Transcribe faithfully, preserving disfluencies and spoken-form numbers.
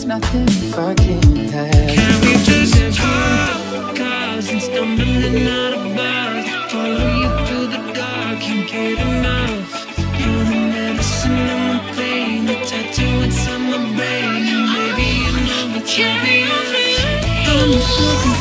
It's nothing if I can't have. Can we just drink cars and stumbling out of bars? Follow you through the dark, can't get enough. You're the medicine in my pain, the tattoo inside my brain. And baby, you know it's heavy. I'm so